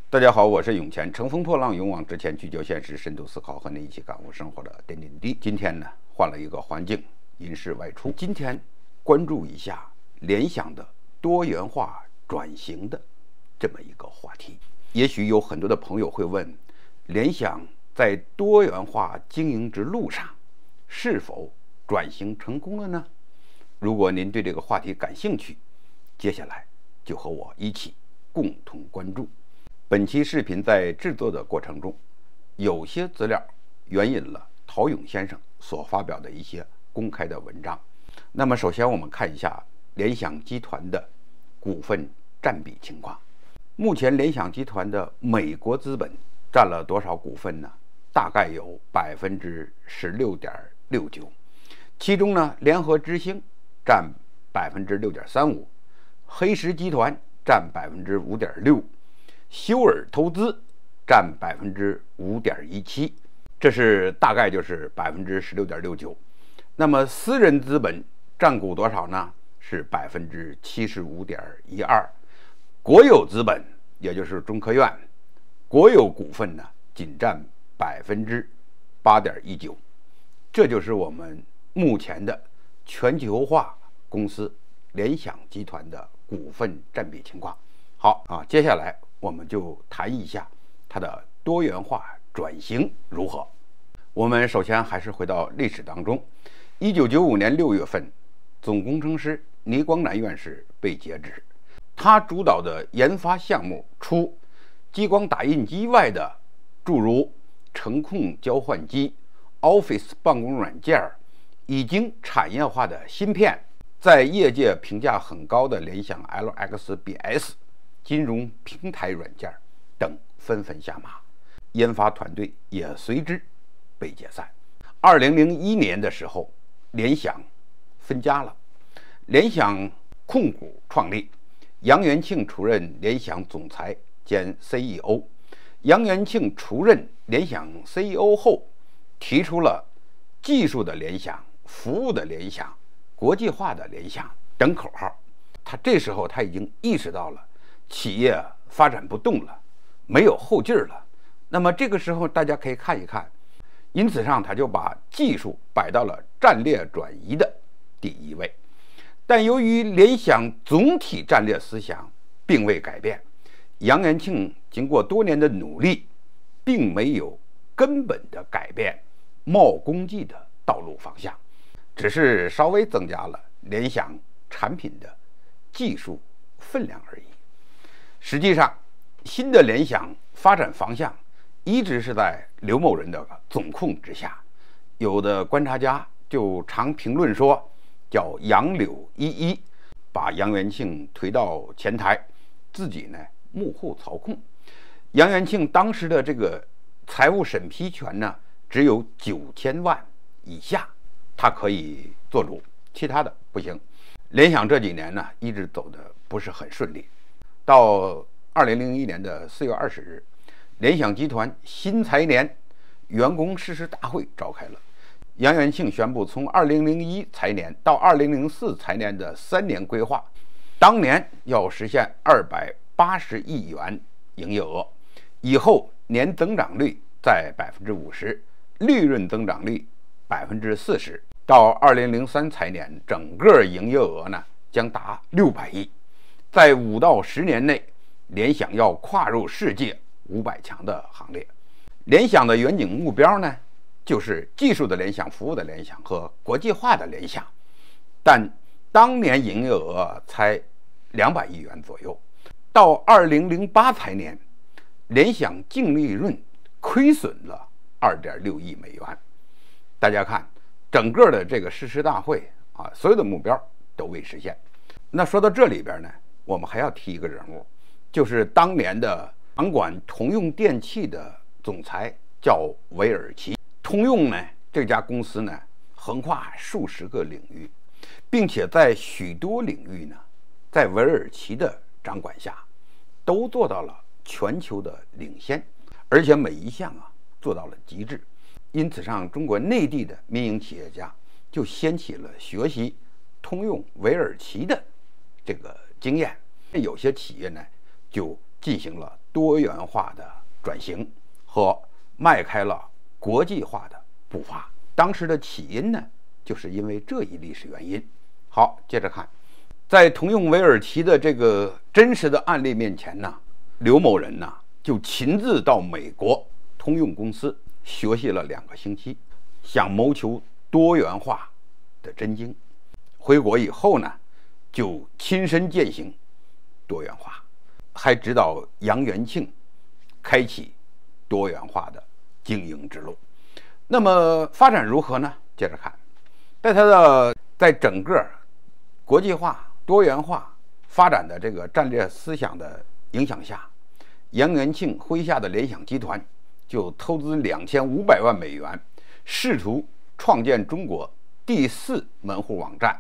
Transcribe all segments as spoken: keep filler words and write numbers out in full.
大家好，我是永乾，乘风破浪，勇往直前，聚焦现实，深度思考，和您一起感悟生活的点点滴滴。今天呢，换了一个环境，因事外出。今天关注一下联想的多元化转型的这么一个话题。也许有很多的朋友会问，联想在多元化经营之路上是否转型成功了呢？如果您对这个话题感兴趣，接下来就和我一起共同关注。本期视频在制作的过程中，有些资料援引了陶勇先生所发表的一些公开的文章。那么首先我们看一下联想集团的股份占比情况。目前联想集团的美国资本占了多少股份呢？大概有百分之十六点六九，其中呢，联合之星占百分之六点三五，黑石集团占百分之五点六。休尔投资占百分之五点一七，这是大概就是百分之十六点六九。那么私人资本占股多少呢？是百分之七十五点一二。国有资本，也就是中科院国有股份呢，仅占百分之八点一九。这就是我们目前的全球化公司联想集团的股份占比情况。好啊，接下来我们就谈一下它的多元化转型如何。我们首先还是回到历史当中。一九九五年六月份，总工程师倪光南院士被解职，他主导的研发项目除激光打印机外的诸如程控交换机、Office 办公软件已经产业化的芯片，在业界评价很高的联想 L X B S金融平台软件等纷纷下马，研发团队也随之被解散。二零零一年的时候，联想分家了，联想控股创立，杨元庆出任联想总裁兼 C E O。杨元庆出任联想 C E O 后，提出了技术的联想、服务的联想、国际化的联想等口号。他这时候他已经意识到了企业发展不动了，没有后劲儿了。那么这个时候大家可以看一看，因此上他就把技术摆到了战略转移的第一位。但由于联想总体战略思想并未改变，杨元庆经过多年的努力，并没有根本的改变茂功绩的道路方向，只是稍微增加了联想产品的技术分量而已。实际上，新的联想发展方向一直是在刘某人的总控之下。有的观察家就常评论说，叫杨柳依依，把杨元庆推到前台，自己呢幕后操控。杨元庆当时的这个财务审批权呢，只有九千万以下，他可以做主，其他的不行。联想这几年呢，一直走的不是很顺利。到二零零一年的四月二十日，联想集团新财年员工誓师大会召开了。杨元庆宣布，从二零零一财年到二零零四财年的三年规划，当年要实现二百八十亿元营业额，以后年增长率在百分之五十，利润增长率百分之四十。到二零零三财年，整个营业额呢将达六百亿。在五到十年内，联想要跨入世界五百强的行列。联想的远景目标呢，就是技术的联想、服务的联想和国际化的联想。但当年营业额才两百亿元左右，到二零零八财年，联想净利润亏损了二点六亿美元。大家看，整个的这个誓师大会啊，所有的目标都未实现。那说到这里边呢，我们还要提一个人物，就是当年的掌管通用电气的总裁，叫韦尔奇。通用呢这家公司呢，横跨数十个领域，并且在许多领域呢，在韦尔奇的掌管下，都做到了全球的领先，而且每一项啊做到了极致。因此上，中国内地的民营企业家就掀起了学习通用韦尔奇的这个经验。有些企业呢就进行了多元化的转型和迈开了国际化的步伐。当时的起因呢，就是因为这一历史原因。好，接着看，在通用韦尔奇的这个真实的案例面前呢，刘某人呢就亲自到美国通用公司学习了两个星期，想谋求多元化的真经。回国以后呢，就亲身践行多元化，还指导杨元庆开启多元化的经营之路。那么发展如何呢？接着看，在他的在整个国际化、多元化发展的这个战略思想的影响下，杨元庆麾下的联想集团就投资两千五百万美元，试图创建中国第四门户网站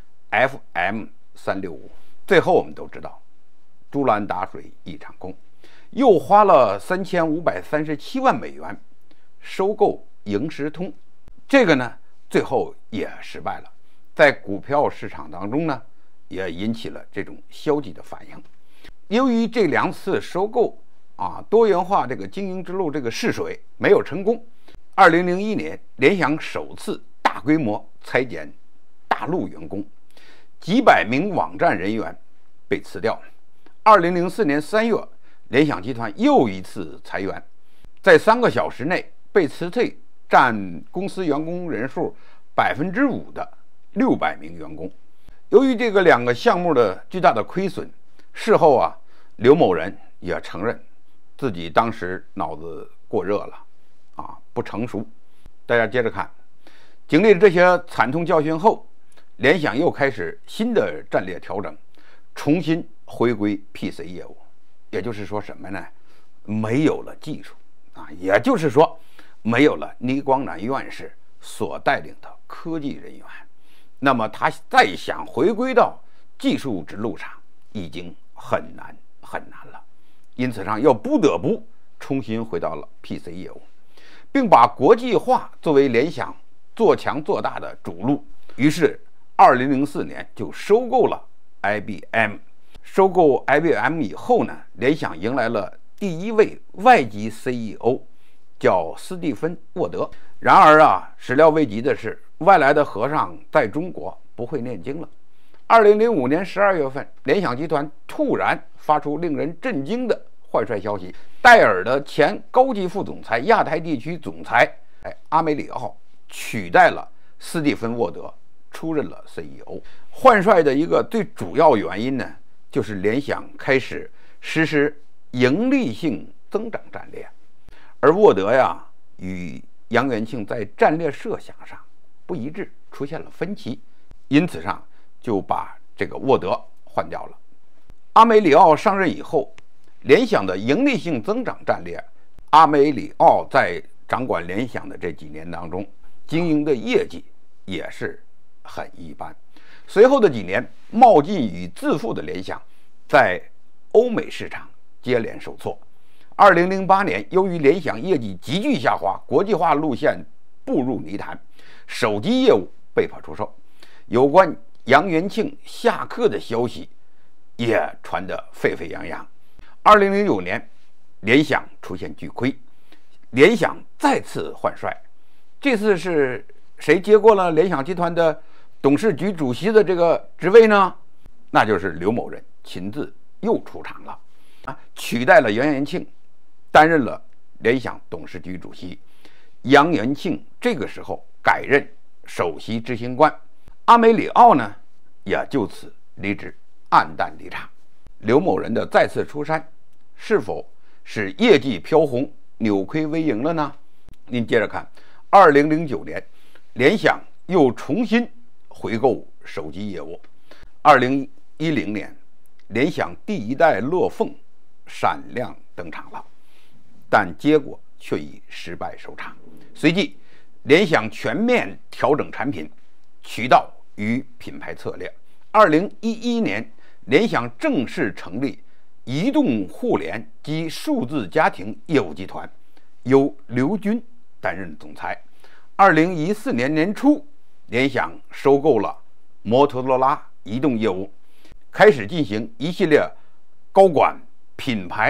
F M 三六五。最后我们都知道，竹篮打水一场空，又花了三千五百三十七万美元收购盈时通，这个呢最后也失败了，在股票市场当中呢也引起了这种消极的反应。由于这两次收购啊多元化这个经营之路这个试水没有成功，二零零一年联想首次大规模裁减大陆员工，几百名网站人员被辞掉。二零零四年三月，联想集团又一次裁员，在三个小时内被辞退占公司员工人数百分之五的六百名员工。由于这个两个项目的巨大的亏损，事后啊，刘某人也承认自己当时脑子过热了，啊，不成熟。大家接着看，经历了这些惨痛教训后，联想又开始新的战略调整，重新回归 P C 业务。也就是说什么呢？没有了技术啊，也就是说没有了倪光南院士所带领的科技人员，那么他再想回归到技术之路上已经很难很难了，因此上又不得不重新回到了 P C 业务，并把国际化作为联想做强做大的主路。于是二零零四年就收购了 I B M。 收购 I B M 以后呢，联想迎来了第一位外籍 C E O， 叫斯蒂芬·沃德。然而啊，始料未及的是，外来的和尚在中国不会念经了。二零零五年十二月份，联想集团突然发出令人震惊的换帅消息，戴尔的前高级副总裁、亚太地区总裁哎阿梅里奥取代了斯蒂芬·沃德，出任了 C E O。 换帅的一个最主要原因呢，就是联想开始实施盈利性增长战略，而沃德呀与杨元庆在战略设想上不一致，出现了分歧，因此上就把这个沃德换掉了。阿梅里奥上任以后，联想的盈利性增长战略，阿梅里奥在掌管联想的这几年当中，经营的业绩也是很一般。随后的几年，冒进与自负的联想在欧美市场接连受挫。二零零八年，由于联想业绩急剧下滑，国际化路线步入泥潭，手机业务被迫出售。有关杨元庆下课的消息也传得沸沸扬扬。二零零九年，联想出现巨亏，联想再次换帅，这次是谁接过了联想集团的董事局主席的这个职位呢？那就是刘某人亲自又出场了，啊，取代了杨元庆，担任了联想董事局主席。杨元庆这个时候改任首席执行官，阿梅里奥呢也就此离职，黯淡离场。刘某人的再次出山，是否使业绩飘红、扭亏为盈了呢？您接着看，二零零九年，联想又重新回购手机业务。二零一零年，联想第一代乐凤闪亮登场了，但结果却以失败收场。随即，联想全面调整产品、渠道与品牌策略。二零一一年，联想正式成立移动互联及数字家庭业务集团，由刘军担任总裁。二零一四年年初，联想收购了摩托罗拉移动业务，开始进行一系列高管、品牌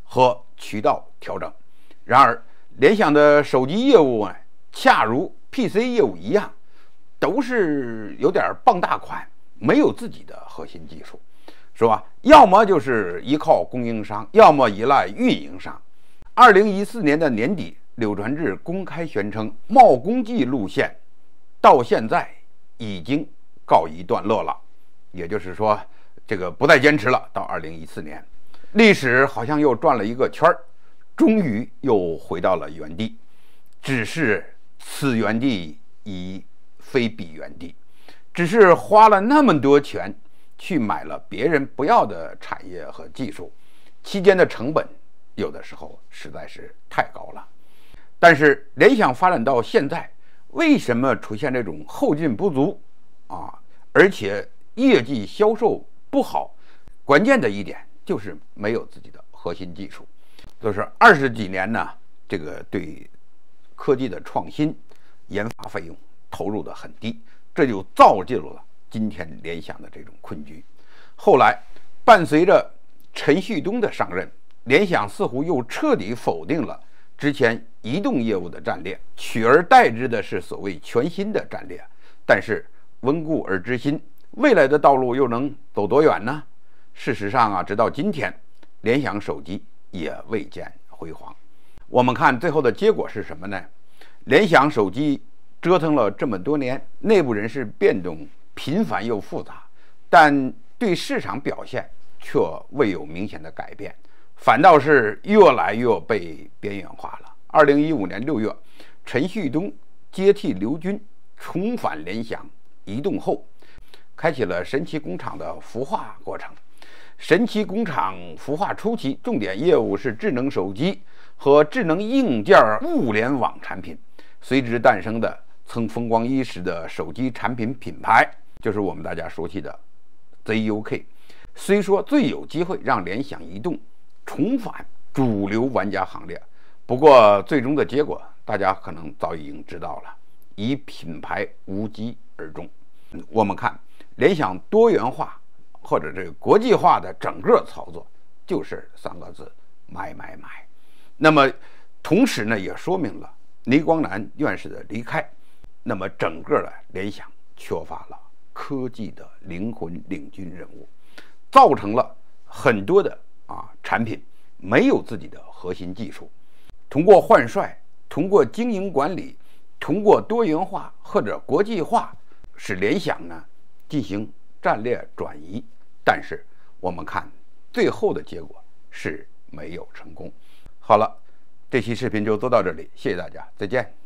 和渠道调整。然而，联想的手机业务啊，恰如 P C 业务一样，都是有点傍大款，没有自己的核心技术，是吧？要么就是依靠供应商，要么依赖运营商。二零一四年的年底，柳传志公开宣称，茂功绩路线到现在已经告一段落了，也就是说，这个不再坚持了。到二零一四年，历史好像又转了一个圈儿，终于又回到了原地，只是此原地已非彼原地，只是花了那么多钱去买了别人不要的产业和技术，期间的成本有的时候实在是太高了。但是联想发展到现在，为什么出现这种后劲不足啊，而且业绩销售不好？关键的一点就是没有自己的核心技术，就是二十几年呢，这个对科技的创新研发费用投入的很低，这就造就了今天联想的这种困局。后来伴随着陈旭东的上任，联想似乎又彻底否定了之前移动业务的战略，取而代之的是所谓全新的战略。但是温故而知新，未来的道路又能走多远呢？事实上啊，直到今天，联想手机也未见辉煌。我们看最后的结果是什么呢？联想手机折腾了这么多年，内部人事变动频繁又复杂，但对市场表现却未有明显的改变，反倒是越来越被边缘化了。二零一五年六月，陈旭东接替刘军重返联想移动后，开启了神奇工厂的孵化过程。神奇工厂孵化初期，重点业务是智能手机和智能硬件物联网产品，随之诞生的曾风光一时的手机产品品牌，就是我们大家熟悉的 Z U K。 虽说最有机会让联想移动重返主流玩家行列，不过最终的结果大家可能早已经知道了，以品牌无疾而终。我们看联想多元化或者这个国际化的整个操作，就是三个字：买买买。那么同时呢，也说明了倪光南院士的离开，那么整个的联想缺乏了科技的灵魂领军人物，造成了很多的啊产品没有自己的核心技术。通过换帅，通过经营管理，通过多元化或者国际化，使联想呢进行战略转移，但是我们看最后的结果是没有成功。好了，这期视频就做到这里，谢谢大家，再见。